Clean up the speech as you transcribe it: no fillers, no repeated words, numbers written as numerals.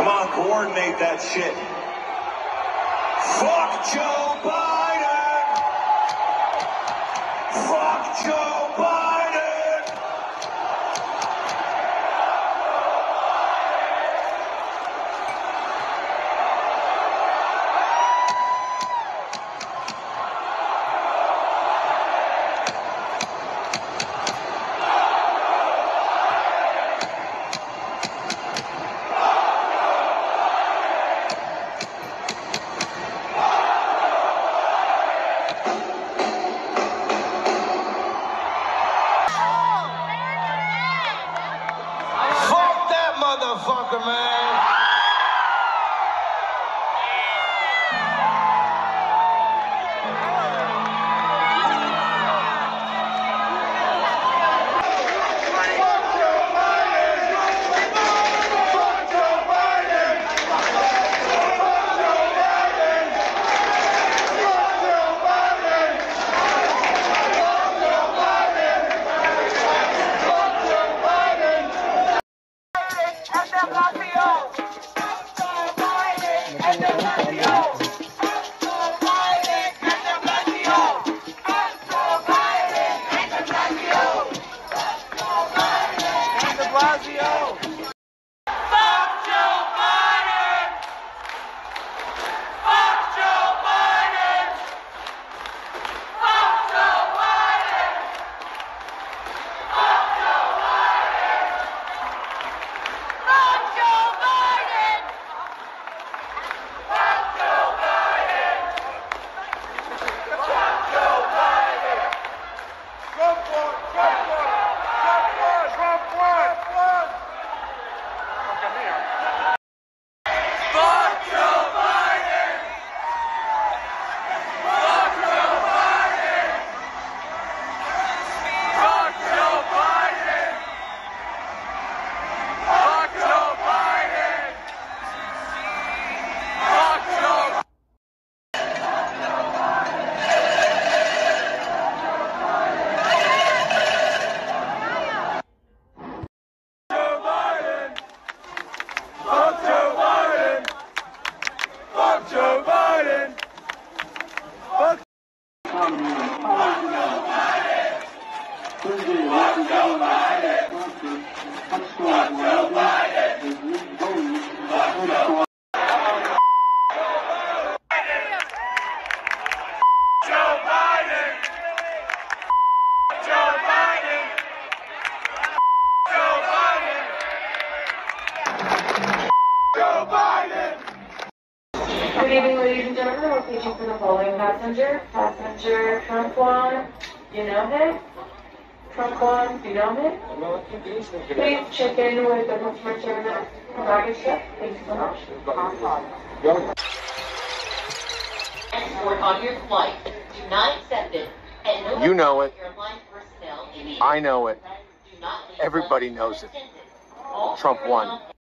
Come on, coordinate that shit. Fuck Joe Biden! Fuck Joe Biden! Motherfucker, man. Good evening, ladies and gentlemen. Location for the following passenger. Passenger trunk one, you know him? Trunk one, you know him? Please check in with the customer terminal baggage check. Thank you so much. Escort on your flight. Do not accept it. And no You know it. airline personnel immediately. I know it. Do not leave Everybody knows it. Trump won.